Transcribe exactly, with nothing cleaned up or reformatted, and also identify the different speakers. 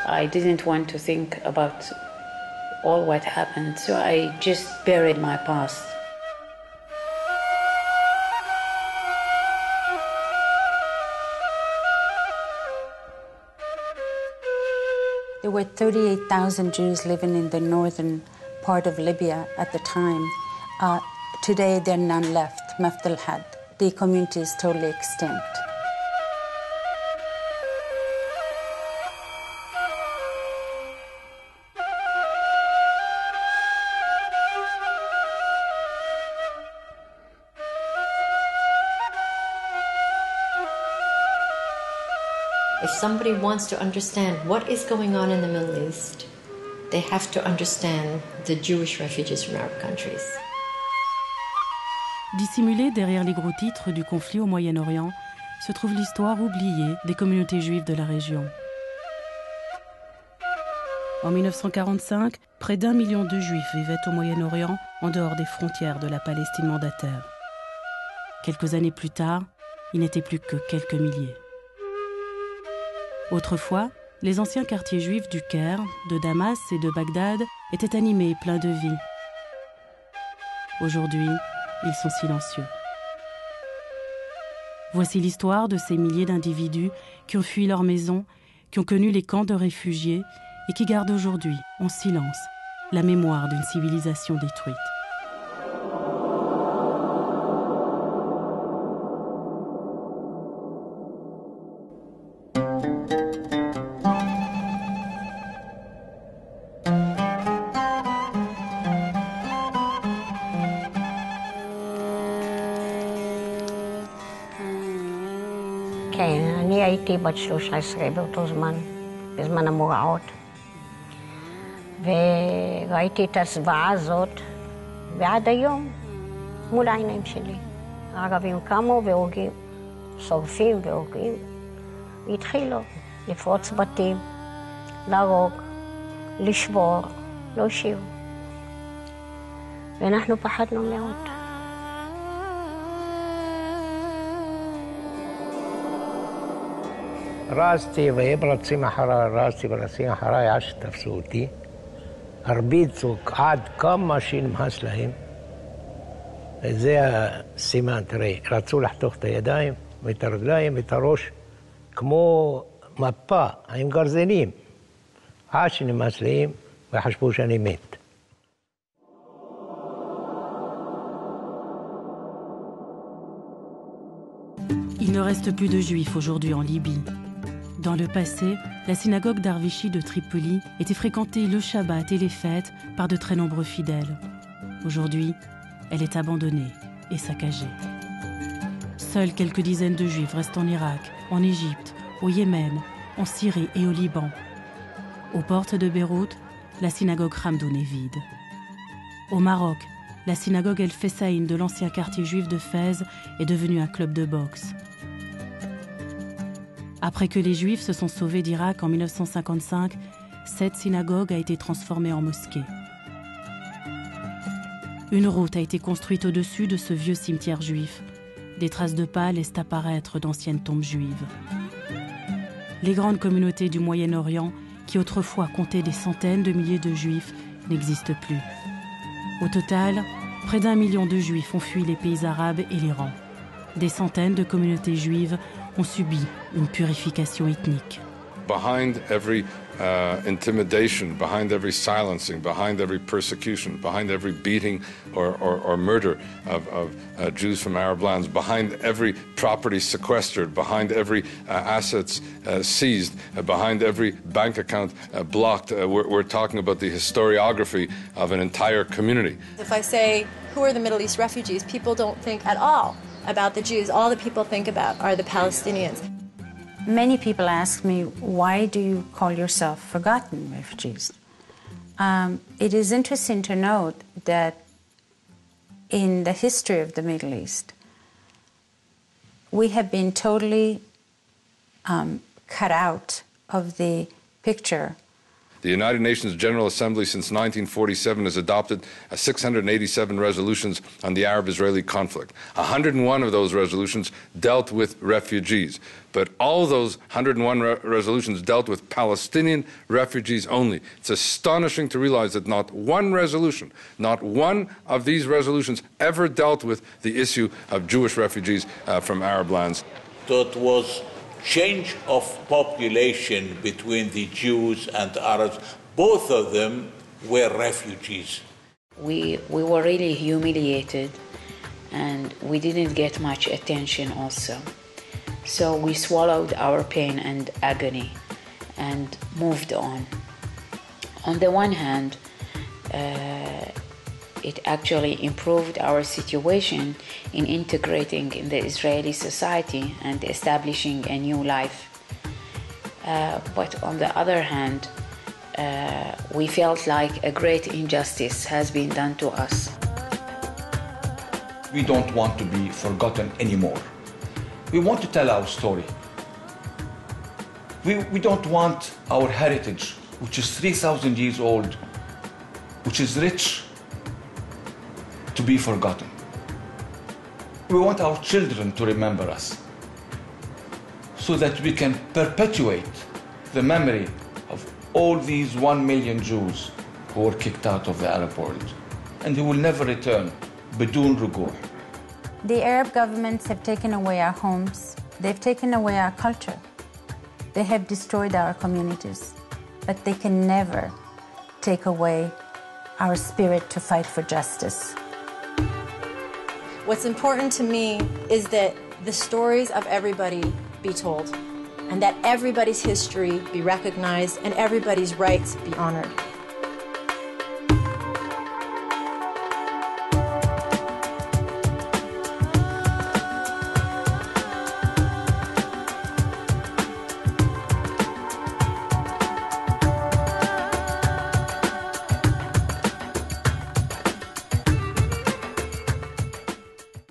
Speaker 1: I didn't want to think about all what happened, so I just buried my past.
Speaker 2: There were thirty-eight thousand Jews living in the northern part of Libya at the time. Uh, today, there are none left, Mafd al-Had. The community is totally extinct.
Speaker 3: If somebody wants to understand what is going on in the Middle East, they have to understand the Jewish refugees from Arab countries.
Speaker 4: Dissimulée derrière les gros titres du conflit au Moyen-Orient, se trouve l'histoire oubliée des communautés juives de la région. En mille neuf cent quarante-cinq, près d'un million de Juifs vivaient au Moyen-Orient en dehors des frontières de la Palestine mandataire. Quelques années plus tard, il n'était plus que quelques milliers. Autrefois, les anciens quartiers juifs du Caire, de Damas et de Bagdad étaient animés et pleins de vie. Aujourd'hui, ils sont silencieux. Voici l'histoire de ces milliers d'individus qui ont fui leur maison, qui ont connu les camps de réfugiés et qui gardent aujourd'hui, en silence, la mémoire d'une civilisation détruite.
Speaker 5: כן, אני הייתי בת שלוש עשרה באותו זמן, בזמן המוראות, וראיתי את הזוועה הזאת, ועד היום, מול העיניים שלי. הערבים קמו והורגים, שורפים והורגים, והתחילו לפרוץ בתים, להרוג, לשבור, להושיב. ואנחנו פחדנו מאוד.
Speaker 6: רצתי והם רצים אחריי, רצתי ורצים אחריי עד שתפסו אותי. הרביצו עד כמה שנמאס להם. וזה הסימן, תראה, רצו לחתוך את הידיים ואת הרגליים ואת הראש כמו מפה עם גרזנים. עד שנמאס להם וחשבו שאני מת.
Speaker 4: Il ne reste plus de juifs aujourd'hui en Libye. Dans le passé, la synagogue d'Arvichi de Tripoli était fréquentée le Shabbat et les fêtes par de très nombreux fidèles. Aujourd'hui, elle est abandonnée et saccagée. Seules quelques dizaines de juifs restent en Irak, en Égypte, au Yémen, en Syrie et au Liban. Aux portes de Beyrouth, la synagogue Hamdoun est vide. Au Maroc, la synagogue El Fessaïn de l'ancien quartier juif de Fès est devenue un club de boxe. Après que les Juifs se sont sauvés d'Irak en mille neuf cent cinquante-cinq, cette synagogue a été transformée en mosquée. Une route a été construite au-dessus de ce vieux cimetière juif. Des traces de pas laissent apparaître d'anciennes tombes juives. Les grandes communautés du Moyen-Orient, qui autrefois comptaient des centaines de milliers de Juifs, n'existent plus. Au total, près d'un million de Juifs ont fui les pays arabes et l'Iran. Des centaines de communautés juives ont subi une purification ethnique.
Speaker 7: Behind every uh, intimidation, behind every silencing, behind every persecution, behind every beating or, or, or murder of, of uh, Jews from Arab lands, behind every property sequestered, behind every uh, assets uh, seized, uh, behind every bank account uh, blocked, uh, we're, we're talking about the historiography of an entire community.
Speaker 8: If I say, who are the Middle East refugees, people don't think at all about the Jews. All the people think about are the Palestinians.
Speaker 2: Many people ask me, why do you call yourself forgotten refugees? Um, it is interesting to note that in the history of the Middle East, we have been totally um, cut out of the picture
Speaker 7: The United Nations General Assembly since nineteen forty-seven has adopted six hundred eighty-seven resolutions on the Arab-Israeli conflict. one hundred one of those resolutions dealt with refugees. But all those one hundred one re resolutions dealt with Palestinian refugees only. It's astonishing to realize that not one resolution, not one of these resolutions ever dealt with the issue of Jewish refugees uh, from Arab lands.
Speaker 9: So it was change of population between the Jews and the Arabs. Both of them were refugees.
Speaker 1: We, we were really humiliated, and we didn't get much attention also. So we swallowed our pain and agony and moved on. On the one hand, uh, it actually improved our situation in integrating in the Israeli society and establishing a new life. Uh, but on the other hand, uh, we felt like a great injustice has been done to us.
Speaker 10: We don't want to be forgotten anymore. We want to tell our story. We, we don't want our heritage, which is three thousand years old, which is rich, to be forgotten. We want our children to remember us so that we can perpetuate the memory of all these one million Jews who were kicked out of the Arab world and who will never return, بدون رجوع.
Speaker 2: The Arab governments have taken away our homes. They've taken away our culture. They have destroyed our communities. But they can never take away our spirit to fight for justice.
Speaker 8: What's important to me is that the stories of everybody be told, and that everybody's history be recognized and everybody's rights be honored.